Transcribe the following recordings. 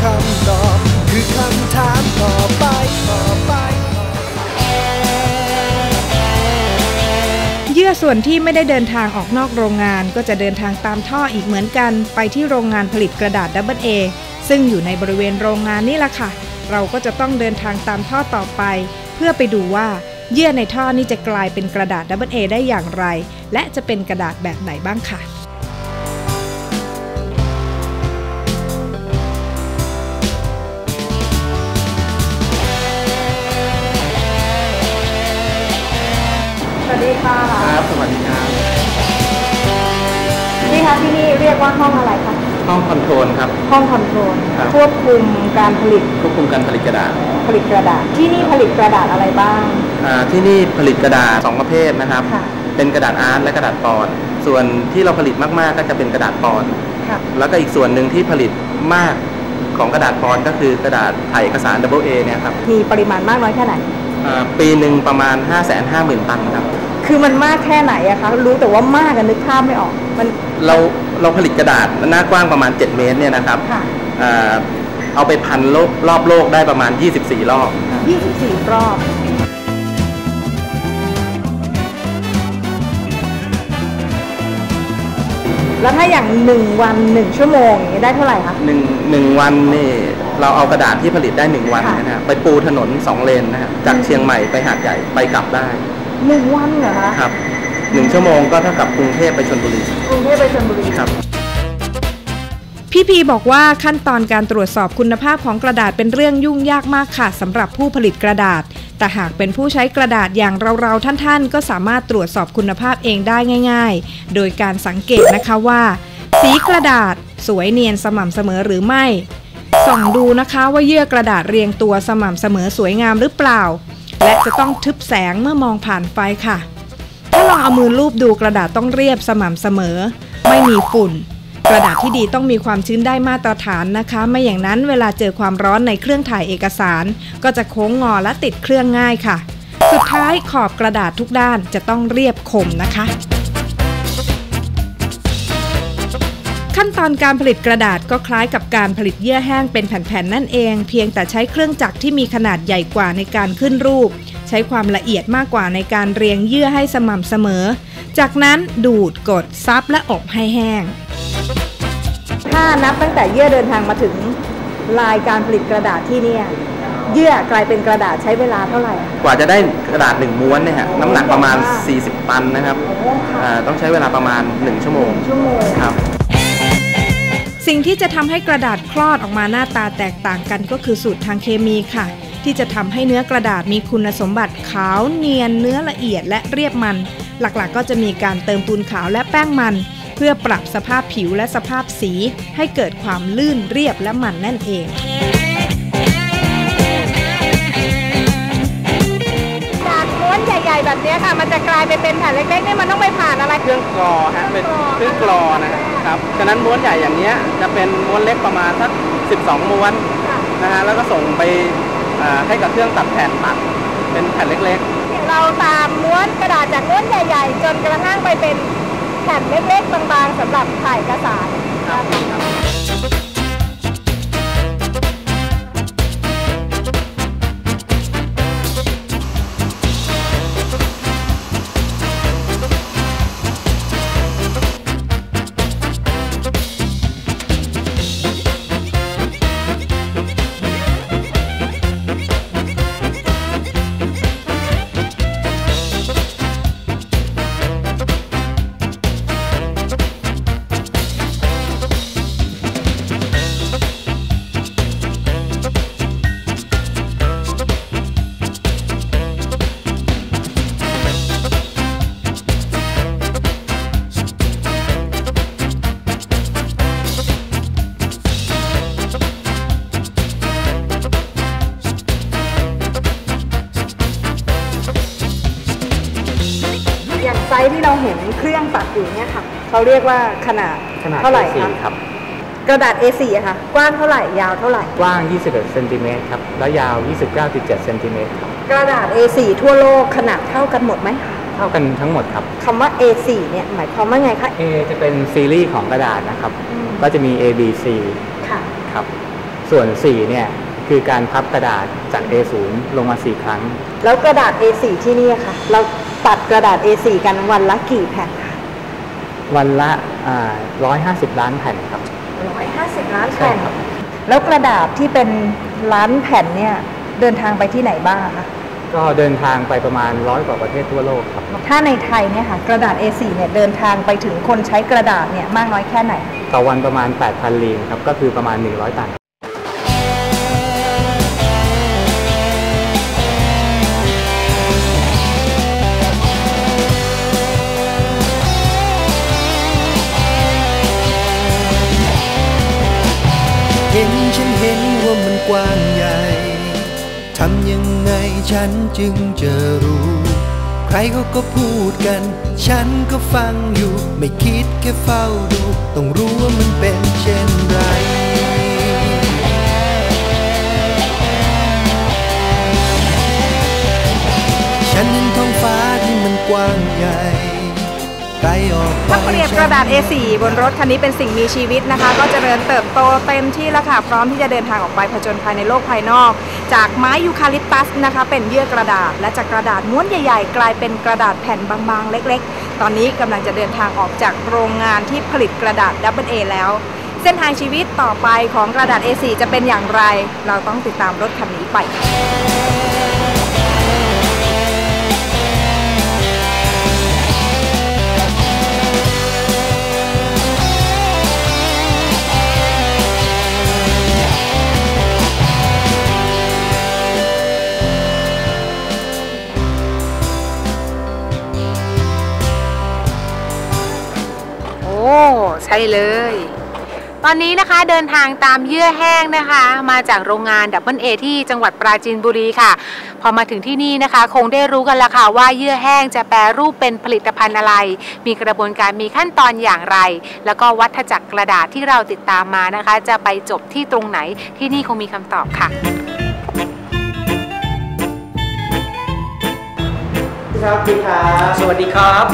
คำตอบคือคำถามต่อไปเยื่อส่วนที่ไม่ได้เดินทางออกนอกโรงงานก็จะเดินทางตามท่ออีกเหมือนกันไปที่โรงงานผลิตกระดาษ AA ซึ่งอยู่ในบริเวณโรงงานนี่แหละค่ะเราก็จะต้องเดินทางตามท่อต่อไปเพื่อไปดูว่าเยื่อในท่อนี้จะกลายเป็นกระดาษ AA ได้อย่างไรและจะเป็นกระดาษแบบไหนบ้างค่ะสวัสดีค่ะครับสวัสดีครับพี่คะที่นี่เรียกว่าห้องอะไรคะห้องคอนโทรลครับห้องคอนโทรลควบคุมการผลิตกระดาษที่นี่ผลิตกระดาษอะไรบ้างที่นี่ผลิตกระดาษ2ประเภทนะครับเป็นกระดาษอาร์ตและกระดาษปอนด์ส่วนที่เราผลิตมากๆก็จะเป็นกระดาษปอนด์แล้วก็อีกส่วนหนึ่งที่ผลิตมากของกระดาษปอนด์ก็คือกระดาษถ่ายเอกสาร AA เนี่ยครับมีปริมาณมากน้อยแค่ไหนปีหนึ่งประมาณ 550,000 ตันครับคือมันมากแค่ไหนอะคะรู้แต่ว่ามากกันนึกภาพไม่ออกมันเราผลิตกระดาษหน้ากว้างประมาณ7 เมตรเนี่ยนะครับเอาไปพันรอบโลกได้ประมาณ24 รอบ 24 รอบแล้วถ้าอย่าง1 วัน 1 ชั่วโมงอย่างนี้ได้เท่าไหร่คะ 1 วันนี่เราเอากระดาษที่ผลิตได้1 วันนะไปปูถนน2 เลนนะฮะจากเชียงใหม่ไปหาดใหญ่ไปกลับได้ 1 วันเหรอคะครับ1 ชั่วโมงก็เท่ากับกรุงเทพไปชลบุรีครับพี่พีบอกว่าขั้นตอนการตรวจสอบคุณภาพของกระดาษเป็นเรื่องยุ่งยากมากค่ะสำหรับผู้ผลิตกระดาษแต่หากเป็นผู้ใช้กระดาษอย่างเราท่านก็สามารถตรวจสอบคุณภาพเองได้ง่ายๆโดยการสังเกตนะคะว่าสีกระดาษสวยเนียนสม่ำเสมอหรือไม่ส่องดูนะคะว่าเยื่อกระดาษเรียงตัวสม่ำเสมอสวยงามหรือเปล่าและจะต้องทึบแสงเมื่อมองผ่านไฟค่ะถ้าลองเอามือลูบดูกระดาษต้องเรียบสม่ำเสมอไม่มีฝุ่นกระดาษที่ดีต้องมีความชื้นได้มาตรฐานนะคะไม่อย่างนั้นเวลาเจอความร้อนในเครื่องถ่ายเอกสารก็จะโค้งงอและติดเครื่องง่ายค่ะสุดท้ายขอบกระดาษทุกด้านจะต้องเรียบคมนะคะขั้นตอนการผลิตกระดาษก็คล้ายกับการผลิตเยื่อแห้งเป็นแผ่นๆนั่นเองเพียงแต่ใช้เครื่องจักรที่มีขนาดใหญ่กว่าในการขึ้นรูปใช้ความละเอียดมากกว่าในการเรียงเยื่อให้สม่ำเสมอจากนั้นดูดกดซับและอบให้แห้งถ้านับตั้งแต่เยื่อเดินทางมาถึงลายการผลิตกระดาษที่นี่เยื่อกลายเป็นกระดาษใช้เวลาเท่าไหร่กว่าจะได้กระดาษ1 ม้วนเนี่ยฮะน้ำหนักประมาณ40 ตันนะครับต้องใช้เวลาประมาณ1 ชั่วโมงครับสิ่งที่จะทำให้กระดาษคลอดออกมาหน้าตาแตกต่างกันก็คือสูตรทางเคมีค่ะที่จะทำให้เนื้อกระดาษมีคุณสมบัติขาวเนียนเนื้อละเอียดและเรียบมันหลักๆก็จะมีการเติมปูนขาวและแป้งมันเพื่อปรับสภาพผิวและสภาพสีให้เกิดความลื่นเรียบและมันนั่นเองจากม้วนใหญ่ๆแบบนี้ค่ะมันจะกลายไปเป็นแผ่นเล็กๆนี่มันต้องไปผ่านอะไรเครื่องกรอฮะเป็นเครื่องกรอนะครับฉะนั้นม้วนใหญ่อย่างนี้จะเป็นม้วนเล็กประมาณสัก12 ม้วนนะฮะแล้วก็ส่งไปให้กับเครื่องตัดแผ่นตัดเป็นแผ่นเล็กๆเราตามม้วนกระดาษจากม้วนใหญ่ๆจนกระทั่งไปเป็นแผ่นเล็กๆบางๆสำหรับถ่ายเอกสารไซส์ที่เราเห็นเครื่องตัดอยู่เนี่ยค่ะเขาเรียกว่าขนาดเท่าไหร่ครับกระดาษ A4 อะค่ะกว้างเท่าไหร่ยาวเท่าไหร่กว้าง21 เซนติเมตรครับและยาว 29.7 เซนติเมตรครับกระดาษ A4 ทั่วโลกขนาดเท่ากันหมดไหมเท่ากันทั้งหมดครับคำว่า A4 เนี่ยหมายความว่าไงคะ A จะเป็นซีรีส์ของกระดาษนะครับก็จะมี A B C ค่ะครับส่วน4เนี่ยคือการพับกระดาษจาก A0 ลงมา4ครั้งแล้วกระดาษ A4 ที่นี่ค่ะเราตัดกระดาษ A4 กันวันละกี่แผ่นคะวันละ150 ล้านแผ่นครับ 150 ล้านแผ่นแล้วกระดาษที่เป็นล้านแผ่นเนี่ยเดินทางไปที่ไหนบ้างคะก็เดินทางไปประมาณ100 กว่าประเทศทั่วโลกครับถ้าในไทยเนี่ยค่ะกระดาษ A4 เนี่ยเดินทางไปถึงคนใช้กระดาษเนี่ยมากน้อยแค่ไหนต่อวันประมาณ 8,000 ลีนครับก็คือประมาณ100 ตันฉันเห็นว่ามันกว้างใหญ่ทำยังไงฉันจึงจะรู้ใครเขาก็พูดกันฉันก็ฟังอยู่ไม่คิดแค่เฝ้าดูต้องรู้ว่ามันเป็นเช่นไรฉันเห็นท้องฟ้าที่มันกว้างใหญ่ถ้าเปรียบกระดาษ A4 บนรถคันนี้เป็นสิ่งมีชีวิตนะคะก็เจริญเติบโตเต็มที่แล้วค่ะพร้อมที่จะเดินทางออกไปผจญภัยในโลกภายนอกจากไม้ยูคาลิปตัสนะคะเป็นเยื่อกระดาษและจากกระดาษม้วนใหญ่ๆกลายเป็นกระดาษแผ่นบางๆเล็กๆตอนนี้กำลังจะเดินทางออกจากโรงงานที่ผลิตกระดาษ AA แล้วเส้นทางชีวิตต่อไปของกระดาษ A4 จะเป็นอย่างไรเราต้องติดตามรถคันนี้ไปใช่เลยตอนนี้นะคะเดินทางตามเยื่อแห้งนะคะมาจากโรงงาน AA ที่จังหวัดปราจีนบุรีค่ะพอมาถึงที่นี่นะคะคงได้รู้กันแล้วค่ะว่าเยื่อแห้งจะแปรรูปเป็นผลิตภัณฑ์อะไรมีกระบวนการมีขั้นตอนอย่างไรแล้วก็วัฏจักรกระดาษที่เราติดตามมานะคะจะไปจบที่ตรงไหนที่นี่คงมีคำตอบค่ะครับพี่ครับสวัสดีครับ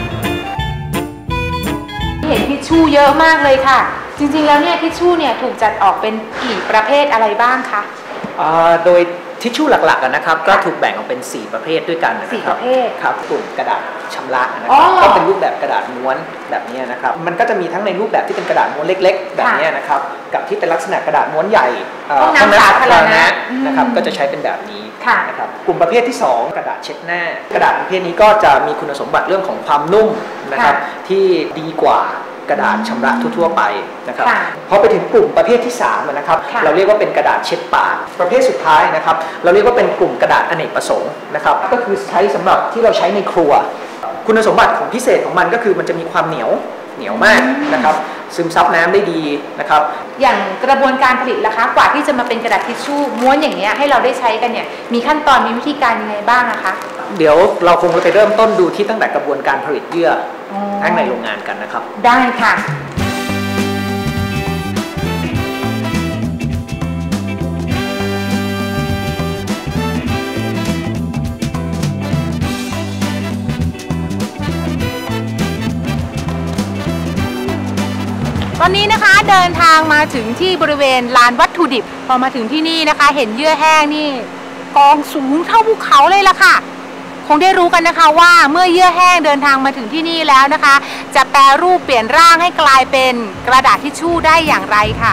เห็นทิชชู่เยอะมากเลยค่ะจริงๆแล้วเนี่ยทิชชู่เนี่ยถูกจัดออกเป็นกี่ประเภทอะไรบ้างคะโดยทิชชู่หลักๆนะครับก็ถูกแบ่งออกเป็น4ประเภทด้วยกันนะครับ 4ประเภทครับกลุ่มกระดาษชำระนะครับก็เป็นรูปแบบกระดาษม้วนแบบนี้นะครับมันก็จะมีทั้งในรูปแบบที่เป็นกระดาษม้วนเล็กๆแบบนี้นะครับกับที่เป็นลักษณะกระดาษม้วนใหญ่ห้องน้ำสาธารณะนะครับก็จะใช้เป็นแบบนี้นะครับกลุ่มประเภทที่2กระดาษเช็ดหน้ากระดาษประเภทนี้ก็จะมีคุณสมบัติเรื่องของความนุ่มนะครับที่ดีกว่ากระดาษชำระทั่วๆไปนะครับพอไปถึงกลุ่มประเภทที่3นะครับเราเรียกว่าเป็นกระดาษเช็ดปากประเภทสุดท้ายนะครับเราเรียกว่าเป็นกลุ่มกระดาษอเนกประสงค์นะครับก็คือใช้สำหรับที่เราใช้ในครัวคุณสมบัติของพิเศษของมันก็คือมันจะมีความเหนียวมากนะครับซึมซับน้ำได้ดีนะครับอย่างกระบวนการผลิตล่ะคะกว่าที่จะมาเป็นกระดาษทิชชู่ม้วนอย่างเงี้ยให้เราได้ใช้กันเนี่ยมีขั้นตอนมีวิธีการยังไงบ้างนะคะเดี๋ยวเราคงไปเริ่มต้นดูที่ตั้งแต่กระบวนการผลิตเยื่อข้างในโรงงานกันนะครับได้ค่ะตอนนี้นะคะเดินทางมาถึงที่บริเวณลานวัตถุดิบพอมาถึงที่นี่นะคะเห็นเยื่อแห้งนี่กองสูงเท่าภูเขาเลยล่ะค่ะคงได้รู้กันนะคะว่าเมื่อเยื่อแห้งเดินทางมาถึงที่นี่แล้วนะคะจะแปรรูปเปลี่ยนร่างให้กลายเป็นกระดาษทิชชู่ได้อย่างไรค่ะ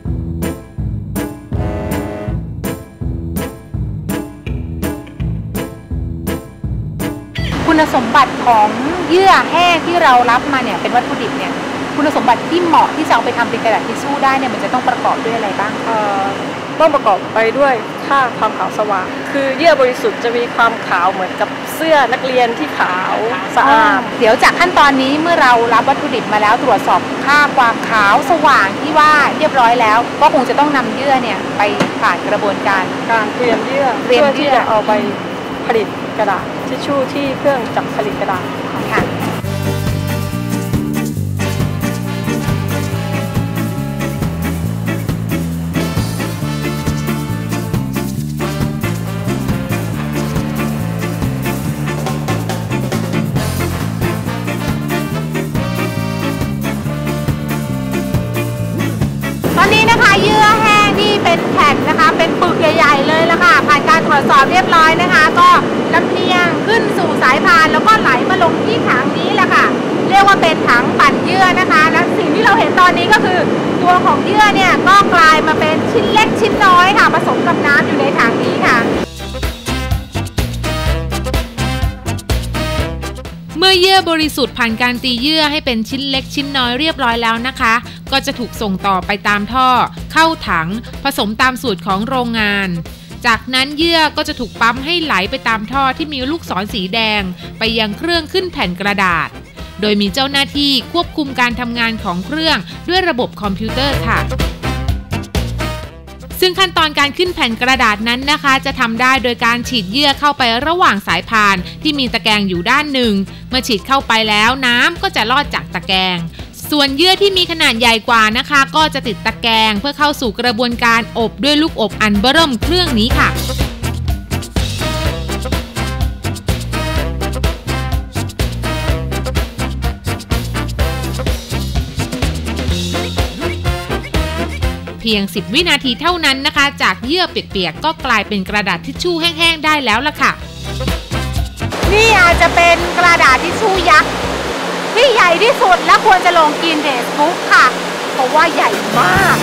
คุณสมบัติของเยื่อแห้งที่เรารับมาเนี่ยเป็นวัตถุดิบเนี่ยคุณสมบัติที่เหมาะที่จะเอาไปทำเป็นกระดาษทิชชู่ได้เนี่ยมันจะต้องประกอบด้วยอะไรบ้างต้องประกอบไปด้วยค่าความขาวสว่างคือเยื่อบริสุทธิ์จะมีความขาวเหมือนกับเสื้อนักเรียนที่ขาวสะอาดเดี๋ยวจากขั้นตอนนี้เมื่อเรารับวัตถุดิบมาแล้วตรวจสอบค่าความขาวสว่างที่ว่าเรียบร้อยแล้วก็คงจะต้องนำเยื่อเนี่ยไปผ่านกระบวนการเตรียมเยื่อเพื่อที่จะเอาไปผลิตกระดาษทิชชู่ที่เครื่องจักรผลิตกระดาษค่ะตอนนี้นะคะเยื่อแห้งที่เป็นใหญ่ๆเลยละค่ะผ่านการตรวจสอบเรียบร้อยนะคะก็ลำเลียงขึ้นสู่สายพานแล้วก็ไหลมาลงที่ถังนี้แหละค่ะเรียกว่าเป็นถังปั่นเยื่อนะคะและสิ่งที่เราเห็นตอนนี้ก็คือตัวของเยื่อเนี่ยก็กลายมาเป็นชิ้นเล็กชิ้นน้อยค่ะผสมกับน้ำอยู่ในถังนี้ค่ะเมื่อเยื่อบริสุทธิ์ผ่านการตีเยื่อให้เป็นชิ้นเล็กชิ้นน้อยเรียบร้อยแล้วนะคะก็จะถูกส่งต่อไปตามท่อเข้าถังผสมตามสูตรของโรงงานจากนั้นเยื่อก็จะถูกปั๊มให้ไหลไปตามท่อที่มีลูกศรสีแดงไปยังเครื่องขึ้นแผ่นกระดาษโดยมีเจ้าหน้าที่ควบคุมการทำงานของเครื่องด้วยระบบคอมพิวเตอร์ค่ะซึ่งขั้นตอนการขึ้นแผ่นกระดาษนั้นนะคะจะทำได้โดยการฉีดเยื่อเข้าไประหว่างสายพานที่มีตะแกรงอยู่ด้านหนึ่งเมื่อฉีดเข้าไปแล้วน้ำก็จะลอดจากตะแกรงส่วนเยื่อที่มีขนาดใหญ่กว่านะคะก็จะติดตะแกรงเพื่อเข้าสู่กระบวนการอบด้วยลูกอบอันเบิ่มเครื่องนี้ค่ะเพียง10วินาทีเท่านั้นนะคะจากเยื่อเปียกๆก็กลายเป็นกระดาษทิชชู่แห้งๆได้แล้วล่ะค่ะนี่อาจจะเป็นกระดาษทิชชู่ยักษ์ที่ใหญ่ที่สุดและควรจะลงกินเนสบุ๊กค่ะเพราะว่าใหญ่มาก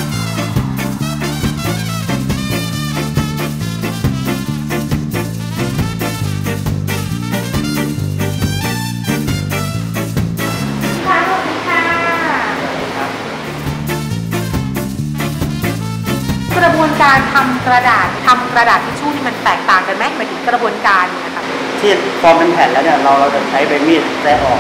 กระบวนการทำกระดาษทิชชู่นี่มันแตกต่างกันไหมหมายถึงกระบวนการนะคะที่ฟอร์มเป็นแผ่นแล้วเนี่ยเราจะใช้ใบมีดแตะออก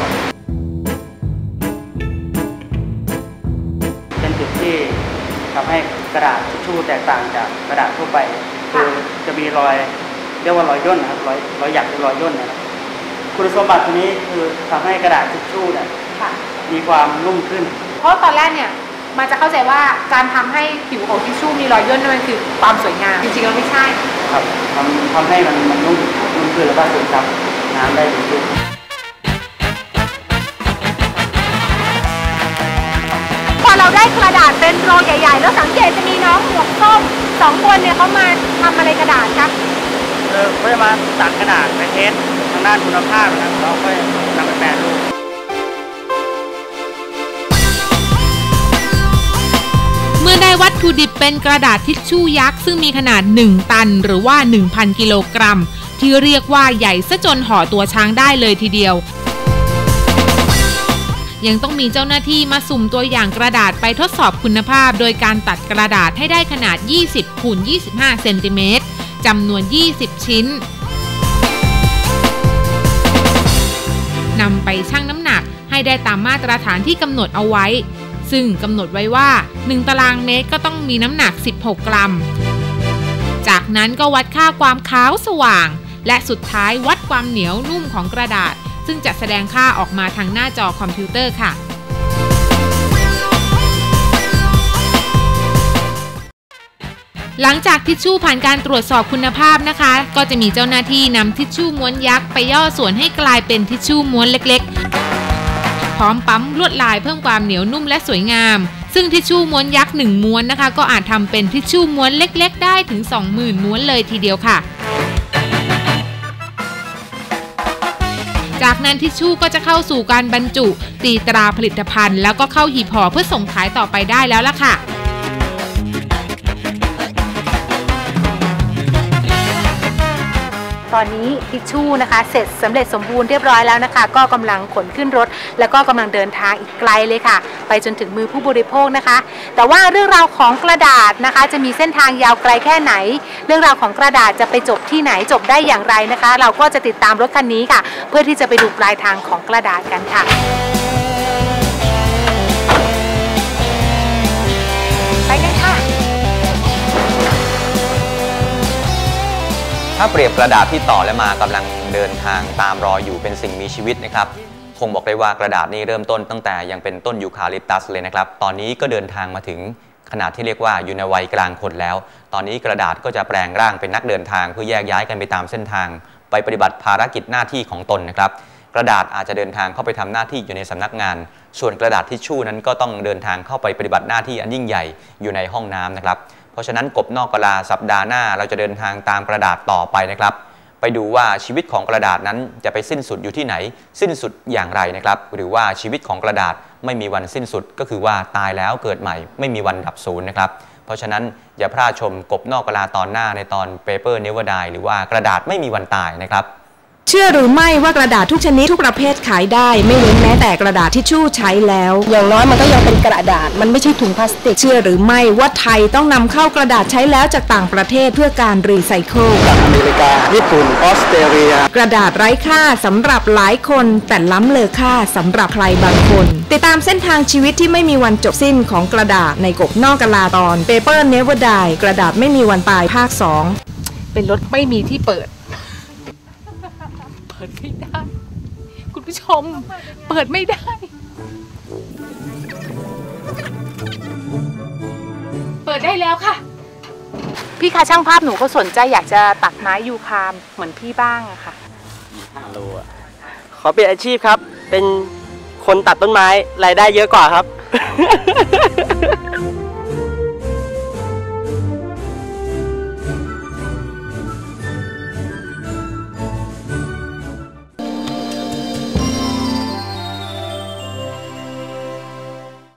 เป็นจุดที่ทำให้กระดาษทิชชู่แตกต่างจากกระดาษทั่วไปคือจะมีรอยเรียกว่ารอยย่นนะครับรอยหยักหรือรอยย่นนะครับคุณสมบัติตัวนี้คือทำให้กระดาษทิชชู่เนี่ยมีความนุ่มขึ้นเพราะตอนแรกเนี่ยมันจะเข้าใจว่าการทำให้ผิวของทิชชู่มีรอยย่นนั่นมันคือความสวยงามจริงๆแล้วไม่ใช่ครับทำให้มันนุ่มขึ้นแล้วก็ซึมซับน้ำได้ดีขึ้นพอเราได้กระดาษเป็นโรยใหญ่ๆแล้วสังเกตจะมีน้องหมวกส้ม2 คนเนี่ยเขามาทำอะไรกระดาษคะเขาจะมาตัดกระดาษไปเทสทางด้านคุณภาพนะครับเราก็นำไปแปรรูปเมื่อได้วัตถุดิบเป็นกระดาษทิชชู่ยักษ์ซึ่งมีขนาด1 ตันหรือว่า 1,000 กิโลกรัมที่เรียกว่าใหญ่ซะจนห่อตัวช้างได้เลยทีเดียวยังต้องมีเจ้าหน้าที่มาสุ่มตัวอย่างกระดาษไปทดสอบคุณภาพโดยการตัดกระดาษให้ได้ขนาด20 คูณ 25 เซนติเมตรจำนวน20 ชิ้นนำไปชั่งน้ำหนักให้ได้ตามมาตรฐานที่กำหนดเอาไว้ซึ่งกำหนดไว้ว่า1 ตารางเมตรก็ต้องมีน้ำหนัก16 กรัมจากนั้นก็วัดค่าความขาวสว่างและสุดท้ายวัดความเหนียวนุ่มของกระดาษซึ่งจะแสดงค่าออกมาทางหน้าจอคอมพิวเตอร์ค่ะหลังจากทิชชู่ผ่านการตรวจสอบคุณภาพนะคะก็จะมีเจ้าหน้าที่นำทิชชู่ม้วนยักษ์ไปย่อส่วนให้กลายเป็นทิชชู่ม้วนเล็กๆพร้อมปั๊มลวดลายเพิ่มความเหนียวนุ่มและสวยงามซึ่งทิชชู่ม้วนยักษ์1 ม้วนนะคะก็อาจทำเป็นทิชชู่ม้วนเล็กๆได้ถึง 20,000 ม้วนเลยทีเดียวค่ะจากนั้นทิชชู่ก็จะเข้าสู่การบรรจุตีตราผลิตภัณฑ์แล้วก็เข้าหีบห่อเพื่อส่งขายต่อไปได้แล้วล่ะค่ะตอนนี้ทิชชู่นะคะเสร็จสำเร็จสมบูรณ์เรียบร้อยแล้วนะคะก็กำลังขนขึ้นรถแล้วก็กำลังเดินทางอีกไกลเลยค่ะไปจนถึงมือผู้บริโภคนะคะแต่ว่าเรื่องราวของกระดาษนะคะจะมีเส้นทางยาวไกลแค่ไหนเรื่องราวของกระดาษจะไปจบที่ไหนจบได้อย่างไรนะคะเราก็จะติดตามรถคันนี้ค่ะเพื่อที่จะไปดูปลายทางของกระดาษกันค่ะไปกันค่ะถ้าเปรียบกระดาษที่ต่อและมากำลังเดินทางตามรอยอยู่เป็นสิ่งมีชีวิตนะครับคงบอกได้ว่ากระดาษนี้เริ่มต้นตั้งแต่ยังเป็นต้นยูคาลิปตัสเลยนะครับตอนนี้ก็เดินทางมาถึงขนาดที่เรียกว่าอยู่ในวัยกลางคนแล้วตอนนี้กระดาษก็จะแปลงร่างเป็นนักเดินทางเพื่อแยกย้ายกันไปตามเส้นทางไปปฏิบัติภารกิจหน้าที่ของตนนะครับกระดาษอาจจะเดินทางเข้าไปทำหน้าที่อยู่ในสำนักงานส่วนกระดาษทิชชู่นั้นก็ต้องเดินทางเข้าไปปฏิบัติหน้าที่อันยิ่งใหญ่อยู่ในห้องน้ำนะครับราะฉะนั้นกบนอกกะลาสัปดาห์หน้าเราจะเดินทางตามกระดาษต่อไปนะครับไปดูว่าชีวิตของกระดาษนั้นจะไปสิ้นสุดอยู่ที่ไหนสิ้นสุดอย่างไรนะครับหรือว่าชีวิตของกระดาษไม่มีวันสิ้นสุดก็คือว่าตายแล้วเกิดใหม่ไม่มีวันดับศูนย์นะครับเพราะฉะนั้นอย่าพลาดชมกบนอกกะลาตอนหน้าในตอน Paper Never Die หรือว่ากระดาษไม่มีวันตายนะครับเชื่อหรือไม่ว่ากระดาษทุกชนิดทุกประเภทขายได้ไม่เว้นแม้แต่กระดาษทิชชู่ใช้แล้วอย่างน้อยมันก็ยังเป็นกระดาษมันไม่ใช่ถุงพลาสติกเชื่อหรือไม่ว่าไทยต้องนำเข้ากระดาษใช้แล้วจากต่างประเทศเพื่อการรีไซเคิลจากอเมริกาญี่ปุ่นออสเตรเลียกระดาษไร้ค่าสำหรับหลายคนแต่ล้ำเลอค่าสำหรับใครบางคนติดตามเส้นทางชีวิตที่ไม่มีวันจบสิ้นของกระดาษในกบนอกกะลาตอน Paper Never Die กระดาษไม่มีวันตายภาค 2 เป็นรถไม่มีที่เปิดเปิดไม่ได้คุณผู้ชมเปิดไม่ได้เปิดได้แล้วค่ะพี่คะช่างภาพหนูเขาสนใจอยากจะตัดไม้ยูคาเหมือนพี่บ้างอะค่ะ 5 โลอะขอเปลี่ยนอาชีพครับเป็นคนตัดต้นไม้รายได้เยอะกว่าครับ